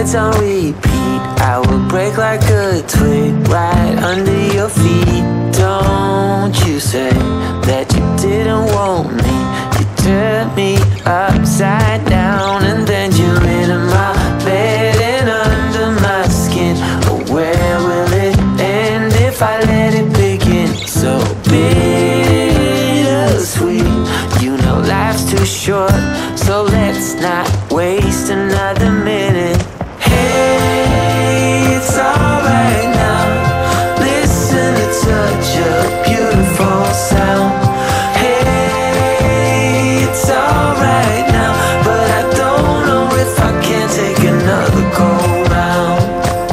nights on repeat, I would break like a twig right under your feet. Don't you say that you didn't want me. You turned me upside down, and then you're in my bed and under my skin. Oh, where will it end if I let it begin? So bittersweet, you know life's too short, so let's not waste another minute. Hey, it's alright now. Listen to such a beautiful sound. Hey, it's alright now, but I don't know if I can take another go round.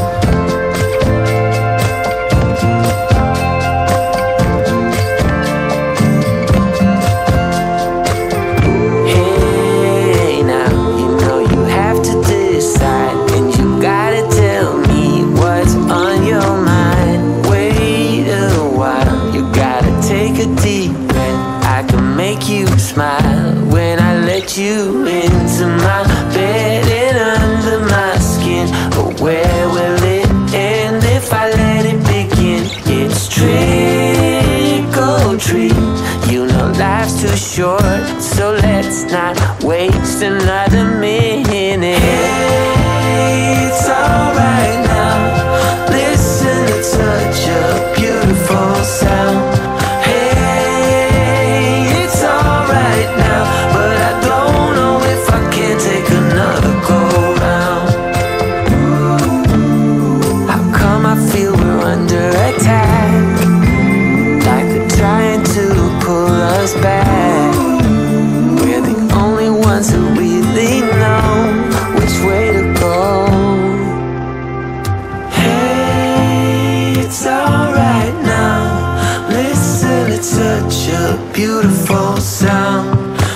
Hey, now you know you have to decide, and you gotta tell me what's on your mind. Wait a while, you gotta take a deep breath. I can make you smile when I let you into my bed and under my skin. But where will it end if I let it begin? It's trick or treat, you know life's too short, so let's not waste another minute. Hey, it's alright now. Listen to such a beautiful sound. Hey, it's alright now, but I don't know if I can take another go round. How come I feel we're under attack, like they're trying to pull us back? We're the only ones who really know which way to go. Hey, it's alright now. Listen, it's such a beautiful sound.